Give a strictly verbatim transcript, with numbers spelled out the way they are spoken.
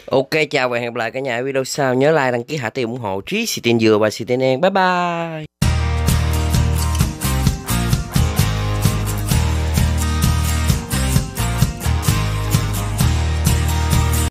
Ok, chào và hẹn gặp lại cả nhà ở video sau. Nhớ like, đăng ký, hạ tiền ủng hộ trí xì tin dừa và xì tin en. Bye bye.